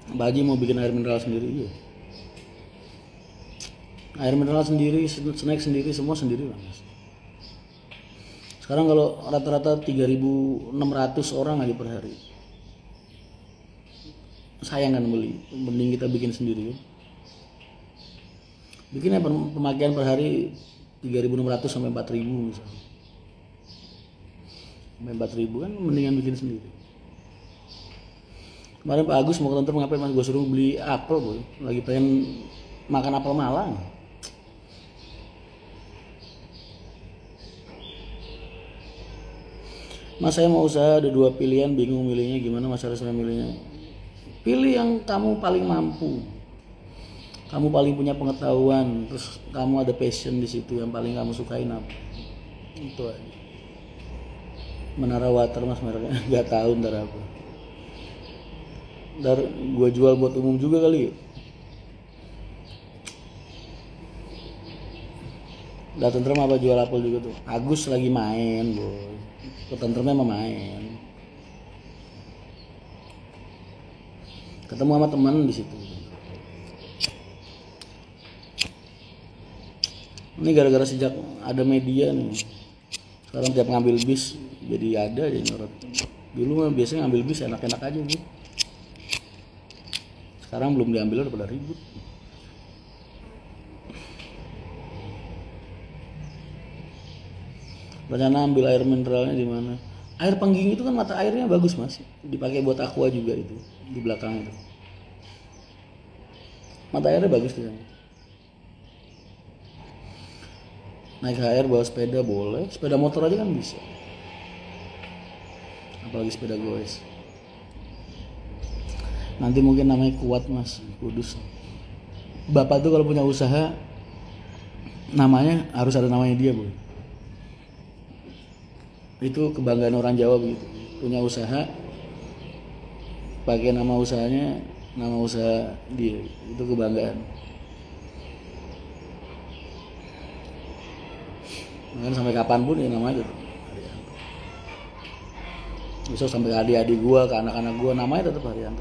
Mbak Haji mau bikin air mineral sendiri, iya. Air mineral sendiri, snack sendiri, semua sendiri lah mas. Sekarang kalau rata-rata 3.600 orang aja per hari. Sayang kan beli, mending kita bikin sendiri ya. Bikinnya pemakaian per hari 3.600 sampai 4.000 misalnya. Sampai 4.000 kan mendingan bikin sendiri. Kemarin Pak Agus mau ke kantor ngapain mas, gue suruh beli apel boy, lagi pengen makan apel Malang. Mas saya mau usaha, ada 2 pilihan, bingung milihnya gimana mas, harus milihnya. Pilih yang kamu paling mampu, kamu paling punya pengetahuan, terus kamu ada passion di situ, yang paling kamu sukain apa. Itu aja. Menara water mas mereknya nggak tahu ntar apa. Ntar gue jual buat umum juga kali ya. Udah tentrem apa jual apel juga tuh. Agus lagi main boy, ketentremnya mah main, ketemu sama teman di situ. Ini gara-gara sejak ada media nih, sekarang tiap ngambil bis jadi ada aja nyorot. Dulu mah biasanya ngambil bis enak-enak aja bu, sekarang belum diambil udah pada ribut. Rencana ambil air mineralnya di mana? Air Pengging itu kan mata airnya bagus mas, dipakai buat aqua juga itu di belakang itu. Mata airnya bagus tuh. Naik HR bawa sepeda boleh, sepeda motor aja kan bisa. Apalagi sepeda goes. Nanti mungkin namanya Kuat mas, Kudus. Bapak tuh kalau punya usaha, namanya harus ada namanya dia boy. Itu kebanggaan orang Jawa begitu, punya usaha pakai nama usahanya, nama usaha dia, itu kebanggaan. Makanya sampai kapanpun ya namanya tetap Haryanto. Bisa sampai ke adik-adik gua, ke anak-anak gua, namanya tetap Haryanto.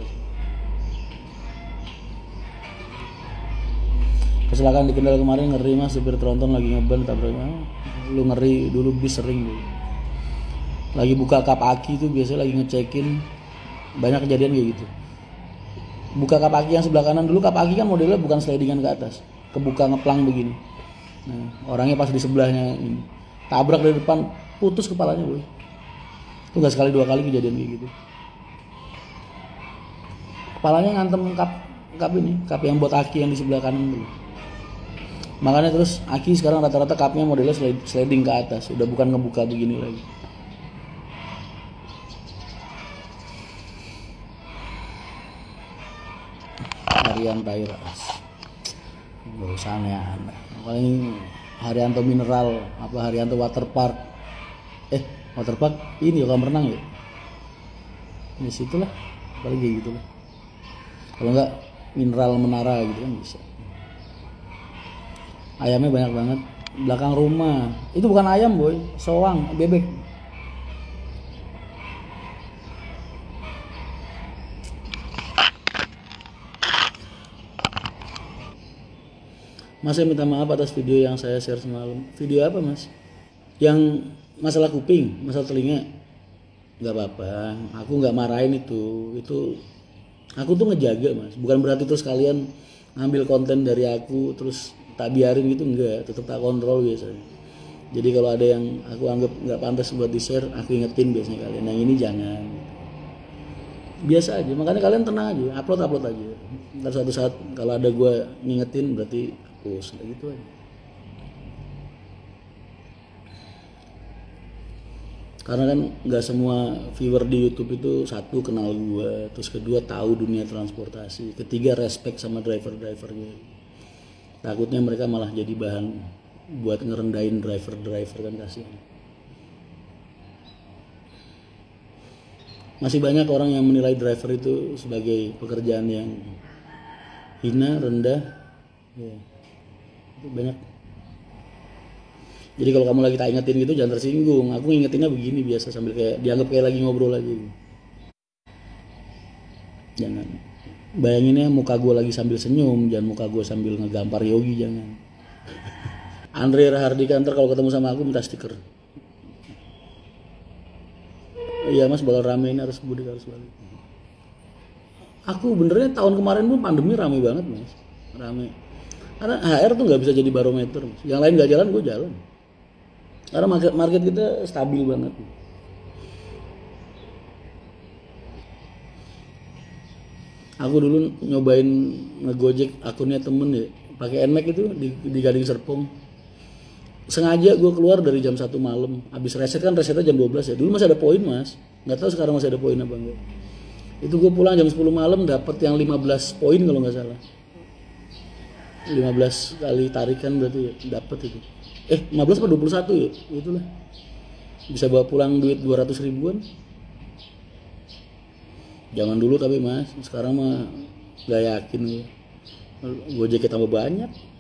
Kecelakaan di Kendal kemarin ngeri mas, supir tronton lagi ngeban tabraknya. Lu ngeri dulu bis sering dulu. Lagi buka kap aki tuh biasanya lagi ngecekin, banyak kejadian kayak gitu. Buka kap aki yang sebelah kanan dulu, kap aki kan modelnya bukan slidingan ke atas, kebuka ngeplang begini. Nah, orangnya pas di sebelahnya ini, tabrak dari depan, putus kepalanya boy. Itu gak sekali 2 kali kejadian kayak gitu. Kepalanya ngantem kap ini, kap yang buat aki yang di sebelah kanan dulu. Makanya terus aki sekarang rata-rata kapnya modelnya sliding ke atas, udah bukan ngebuka begini lagi. Haryanto Tairas, gak usah aneh-aneh. Paling Haryanto Mineral, apa Haryanto Waterpark. Waterpark ini kolam renang ya. Di situlah, paling kayak gitu lah. Kalau enggak Mineral Menara gitu kan bisa. Ayamnya banyak banget belakang rumah. Itu bukan ayam boy, soang, bebek. Mas saya minta maaf atas video yang saya share semalam. Video apa mas? Yang masalah kuping, masalah telinga. Gak apa-apa, aku gak marahin itu. Itu aku tuh ngejaga mas. Bukan berarti terus kalian ngambil konten dari aku terus tak biarin gitu, enggak. Tetap tak kontrol biasanya. Jadi kalau ada yang aku anggap gak pantas buat di share, aku ingetin biasanya kalian. Yang ini jangan. Biasa aja, makanya kalian tenang aja, upload aja. Ntar suatu saat kalau ada gue ngingetin berarti hapus, kayak gitu aja. Karena kan nggak semua viewer di YouTube itu, satu kenal gue, terus kedua tahu dunia transportasi, ketiga respect sama driver-drivernya. Takutnya mereka malah jadi bahan buat ngerendahin driver-driver, kan kasihan. Masih banyak orang yang menilai driver itu sebagai pekerjaan yang hina, rendah, ya. Itu banyak. Jadi kalau kamu lagi tak ingetin gitu jangan tersinggung. Aku ngingetinnya begini biasa sambil kayak dianggap kayak lagi ngobrol aja. Jangan. Bayanginnya muka gue lagi sambil senyum, jangan muka gue sambil ngegampar Yogi, jangan. Andre Rahardika ntar kalau ketemu sama aku minta stiker. Iya mas, bakal rame ini, harus mudik harus balik. Aku benernya tahun kemarin pun pandemi rame banget mas, rame. Karena HR tuh nggak bisa jadi barometer mas. Yang lain nggak jalan, gue jalan. Karena market kita stabil banget. Aku dulu nyobain ngegojek akunnya temen ya, pakai Nmax itu di Gading Serpong. Sengaja gue keluar dari jam 1 malam, habis reset kan, resetnya jam 12 ya. Dulu masih ada poin mas, nggak tahu sekarang masih ada poin apa enggak. Itu gue pulang jam 10 malam dapat yang 15 poin kalau nggak salah. 15 kali tarikan berarti ya, dapat itu. 15 atau 21 ya, itulah. Bisa bawa pulang duit 200 ribuan. Jangan dulu tapi mas, sekarang mah gak yakin gue. Gojek tambah banyak.